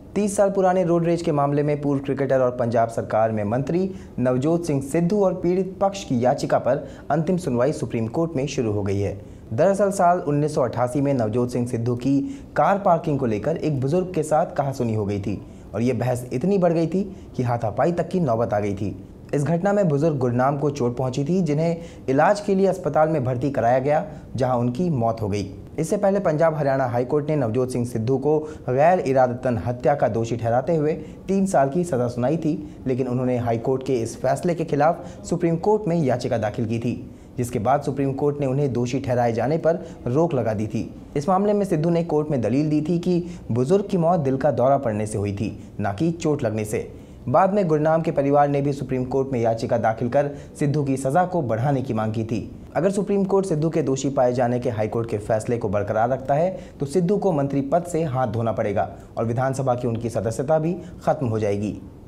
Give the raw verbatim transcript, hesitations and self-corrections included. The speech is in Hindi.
तीस साल पुराने रोड रेज के मामले में पूर्व क्रिकेटर और पंजाब सरकार में मंत्री नवजोत सिंह सिद्धू और पीड़ित पक्ष की याचिका पर अंतिम सुनवाई सुप्रीम कोर्ट में शुरू हो गई है। दरअसल साल उन्नीस सौ अट्ठासी में नवजोत सिंह सिद्धू की कार पार्किंग को लेकर एक बुजुर्ग के साथ कहासुनी हो गई थी और ये बहस इतनी बढ़ गई थी कि हाथापाई तक की नौबत आ गई थी। इस घटना में बुजुर्ग गुरनाम को चोट पहुंची थी, जिन्हें इलाज के लिए अस्पताल में भर्ती कराया गया, जहां उनकी मौत हो गई। इससे पहले पंजाब हरियाणा हाईकोर्ट ने नवजोत सिंह सिद्धू को गैर इरादतन हत्या का दोषी ठहराते हुए तीन साल की सजा सुनाई थी, लेकिन उन्होंने हाईकोर्ट के इस फैसले के खिलाफ सुप्रीम कोर्ट में याचिका दाखिल की थी, जिसके बाद सुप्रीम कोर्ट ने उन्हें दोषी ठहराए जाने पर रोक लगा दी थी। इस मामले में सिद्धू ने कोर्ट में दलील दी थी कि बुजुर्ग की मौत दिल का दौरा पड़ने से हुई थी, न कि चोट लगने से। बाद में गुरनाम के परिवार ने भी सुप्रीम कोर्ट में याचिका दाखिल कर सिद्धू की सजा को बढ़ाने की मांग की थी। अगर सुप्रीम कोर्ट सिद्धू के दोषी पाए जाने के हाईकोर्ट के फैसले को बरकरार रखता है तो सिद्धू को मंत्री पद से हाथ धोना पड़ेगा और विधानसभा की उनकी सदस्यता भी खत्म हो जाएगी।